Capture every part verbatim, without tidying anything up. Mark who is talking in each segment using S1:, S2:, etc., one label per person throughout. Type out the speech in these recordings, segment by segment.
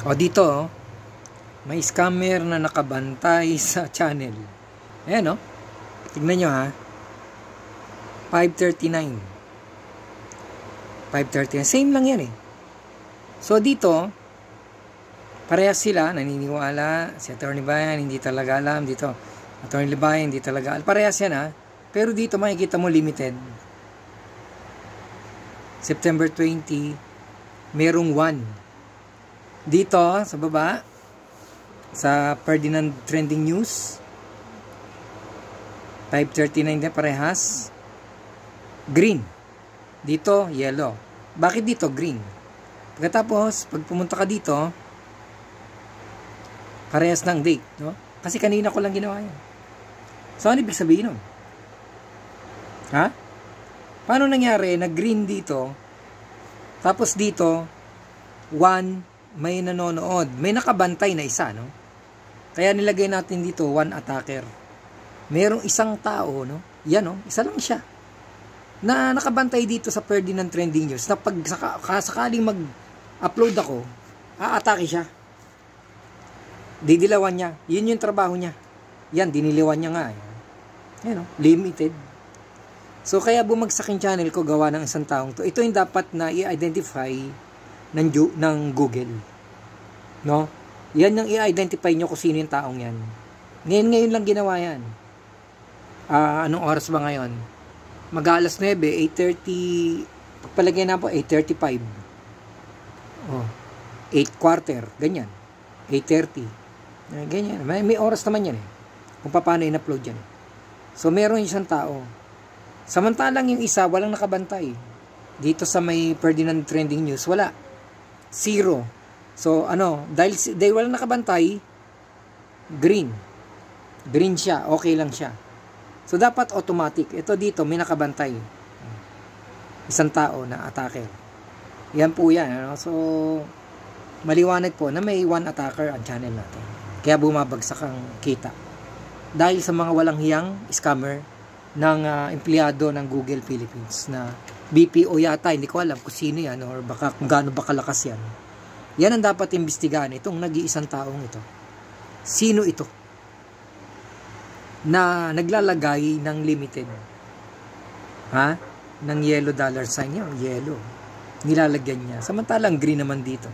S1: O dito, oh, may scammer na nakabantay sa channel. Ayan, oh. Tignan nyo, ha. five thirty-nine. five thirty-nine. Same lang yan, eh. So, dito, parehas sila, naniniwala. Si Attorney Bayan, hindi talaga alam. Dito, Attorney Bayan, hindi talaga alam. Parehas yan, ha. Pero dito, makikita mo limited. September twenty, merong one. Dito, sa baba, sa Ferdinand Trending News, five thirty-nine din parehas. Green. Dito, yellow. Bakit dito, green? Pagkatapos, pag pumunta ka dito, parehas ng date, no? Kasi kanina ko lang ginawa yan. So, ano ibig sabihin nun? Ha? Paano nangyari na green dito, tapos dito, one, may nanonood. May nakabantay na isa, no? Kaya nilagay natin dito, one attacker. Merong isang tao, no? Yan, no? Isa lang siya. Na nakabantay dito sa Ferdinand Trending News na pag saka, sakaling mag-upload ako, aatake siya. Didilawan niya. Yun yung trabaho niya. Yan, diniliwan niya nga. Yan, no? Limited. So, kaya bumagsak yung channel ko gawa ng isang taong to. Ito yung dapat na i-identify ng, ng Google. No? Yan yung i-identify nyo kung sino yung taong yan. Ngayon, ngayon lang ginawa yan. Uh, anong oras ba ngayon? Mag-alas nine, eight thirty, pagpalagay na po, eight thirty-five. Oh, eight quarter, ganyan. eight thirty. Ganyan. May, may oras naman yan eh. Kung paano in-upload yan. So, meron isang tao. Samantalang yung isa, walang nakabantay. Dito sa may Ferdinand Trending News, wala. Zero. So, ano, dahil, dahil walang nakabantay, green. Green siya, okay lang siya. So, dapat automatic. Ito dito, may nakabantay. Isang tao na attacker. Yan po yan. Ano? So, maliwanag po na may one attacker ang channel natin. Kaya bumabagsak ang kita. Dahil sa mga walang hiyang scammer ng uh, empleyado ng Google Philippines na B P O yata, hindi ko alam kung sino yan or baka kung gaano ba kalakas yan. Yan ang dapat imbestigahan itong nag-iisang taong ito. Sino ito? Na naglalagay ng limited. Ha? Ng yellow dollar sign niya, yellow. Nilalagyan niya. Samantalang green naman dito.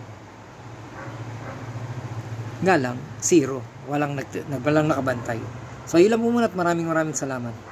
S1: Nga lang, zero. Walang, nag, walang nakabantay. So, ilan po muna at maraming maraming salamat.